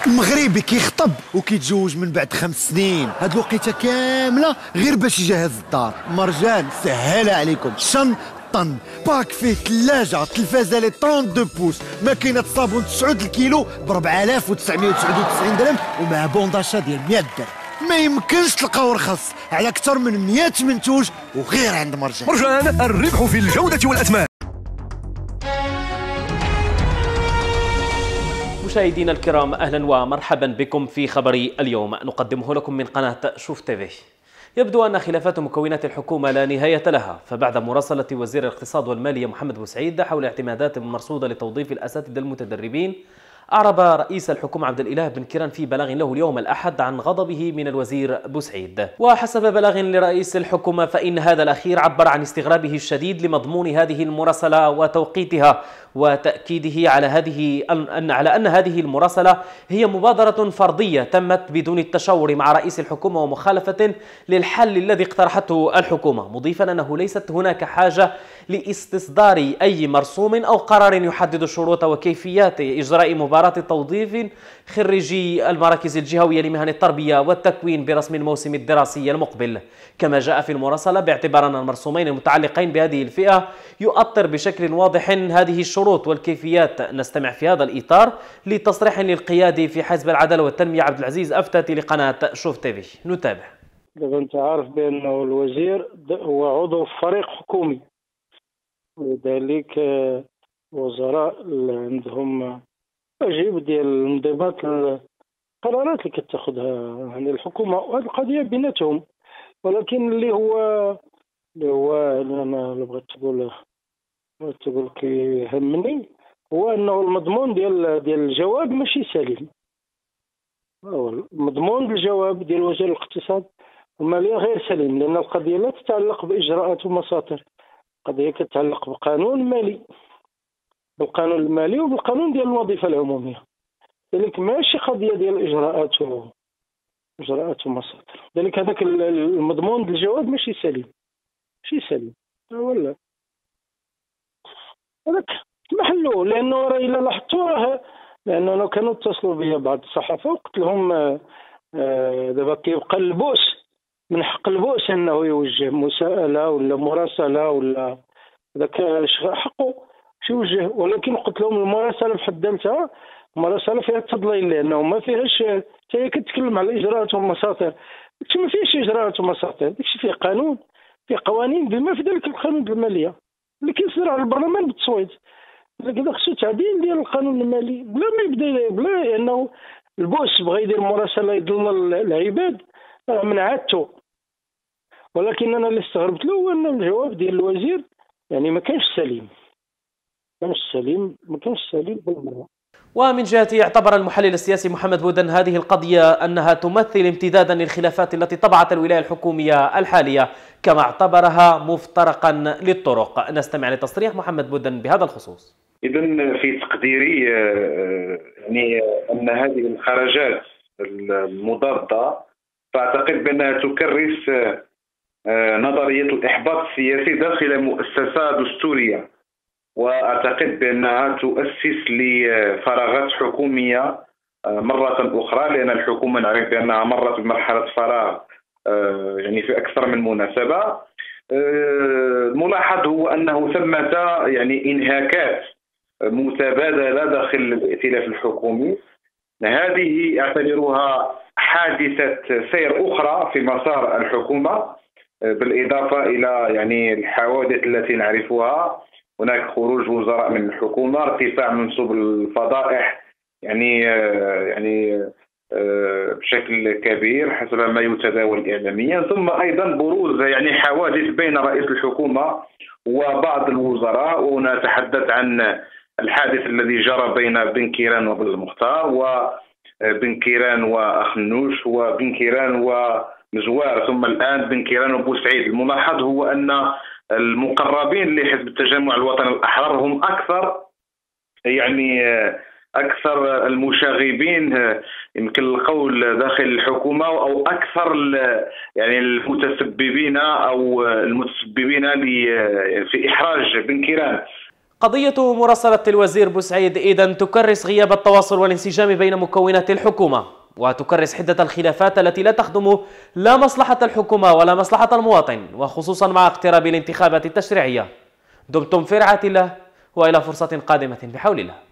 المغربي كيخطب وكيتزوج من بعد 5 سنين، هاد الوقيته كامله غير باش يجهز الدار. مرجان سهلها عليكم، شن طن باك فيه ثلاجه تلفازه لي 32 بوس، ماكينه صابون 9 الكيلو ب 4999 درهم، ومع بون داشا ديال 100 درهم. ما يمكنش تلقاو رخص على اكثر من 100 منتوج وغير عند مرجان. مرجان، الربح في الجوده والاثمان. مشاهدينا الكرام، أهلا ومرحبا بكم في خبر اليوم نقدمه لكم من قناة شوف تيفي. يبدو أن خلافات مكونات الحكومة لا نهاية لها، فبعد مراسلة وزير الاقتصاد والمالية محمد بوسعيد حول اعتمادات مرصودة لتوظيف الأساتذة المتدربين، أعرب رئيس الحكومة عبد الإله بن كيران في بلاغ له اليوم الأحد عن غضبه من الوزير بوسعيد. وحسب بلاغ لرئيس الحكومة فإن هذا الأخير عبر عن استغرابه الشديد لمضمون هذه المراسلة وتوقيتها، وتأكيده على أن هذه المراسلة هي مبادرة فردية تمت بدون التشاور مع رئيس الحكومة ومخالفة للحل الذي اقترحته الحكومة، مضيفا أنه ليست هناك حاجة لاستصدار أي مرسوم أو قرار يحدد شروط وكيفيات إجراء مباراة توظيف خريجي المراكز الجهوية لمهن التربية والتكوين برسم الموسم الدراسي المقبل. كما جاء في المراسلة باعتبار أن المرسومين المتعلقين بهذه الفئة يؤطر بشكل واضح هذه الشروط والكيفيات. نستمع في هذا الإطار لتصريح للقيادي في حزب العدالة والتنمية عبد العزيز أفتاتي لقناة شوف تيفي. نتابع. دابا انت عارف بانه الوزير هو عضو في فريق حكومي، ولذلك وزراء عندهم واجب ديال الانضباط القرارات اللي كتاخذها يعني الحكومه، وهذه القضيه بيناتهم. ولكن اللي انا بغيت تقول كيهمني هو انه المضمون ديال الجواب ماشي سليم. مضمون الجواب ديال وزير الاقتصاد والماليه غير سليم، لان القضيه لا تتعلق باجراءات ومساطر، القضيه كتتعلق بالقانون المالي، وبالقانون ديال الوظيفه العموميه. لذلك ماشي قضيه ديال اجراءات ومساطر. لذلك هذاك المضمون ديال الجواب ماشي سليم ولا هذاك محلو. لانه راه الا لاحظتوا لانه كانوا اتصلوا بيا بعض الصحافه وقلت لهم دابا كيبقى البوس من حق البوس انه يوجه مساءله ولا مراسله ولا ذاك حقه يوجه، ولكن قلت لهم المراسله بحد ذاتها مراسله فيها التضليل، لانه ما فيهاش هي كتكلم على الاجراءات والمساطر. داكشي ما فيهش اجراءات ومساطر، داكشي فيه قانون، فيه قوانين، بما في ذلك القانون الماليه اللي كيصدر على البرلمان بالتصويت. لكن خصو تعديل ديال القانون المالي بلا ما يبدا بلا انه البوس بغى يدير مراسله يضلل العباد من عادته. ولكن انا اللي استغربت له هو ان الجواب ديال الوزير يعني ما كانش سليم بالمره. ومن جهته اعتبر المحلل السياسي محمد بودن هذه القضية أنها تمثل امتدادا للخلافات التي طبعت الولاية الحكومية الحالية، كما اعتبرها مفترقا للطرق. نستمع لتصريح محمد بودن بهذا الخصوص. إذن في تقديري يعني أن هذه الخرجات المضادة فأعتقد بأنها تكرس نظرية الإحباط السياسي داخل مؤسسة دستورية، وأعتقد بأنها تؤسس لفراغات حكومية مرة أخرى، لأن الحكومة نعرف بأنها مرت بمرحلة فراغ يعني في أكثر من مناسبة. الملاحظ هو أنه ثمة يعني انهاكات متبادلة داخل الائتلاف الحكومي. هذه أعتبرها حادثة سير أخرى في مسار الحكومة، بالإضافة إلى يعني الحوادث التي نعرفها. هناك خروج وزراء من الحكومة، ارتفاع منسوب الفضائح يعني بشكل كبير حسب ما يتداول إعلاميا، ثم أيضا بروز يعني حوادث بين رئيس الحكومة وبعض الوزراء. ونتحدث عن الحادث الذي جرى بين بن كيران وبن المختار، وبن كيران وأخنوش، وبن كيران ومزوار، ثم الآن بن كيران وبوسعيد. الملاحظ هو أن المقربين لحزب التجمع الوطني الأحرار هم أكثر المشاغبين يمكن القول داخل الحكومة، أو أكثر يعني المتسببين في إحراج بن كيران. قضية مراسلة الوزير بوسعيد إذن تكرس غياب التواصل والانسجام بين مكونات الحكومة، وتكرس حدة الخلافات التي لا تخدم لا مصلحة الحكومة ولا مصلحة المواطن، وخصوصا مع اقتراب الانتخابات التشريعية. دمتم في رعاية الله، وإلى فرصة قادمة بحول الله.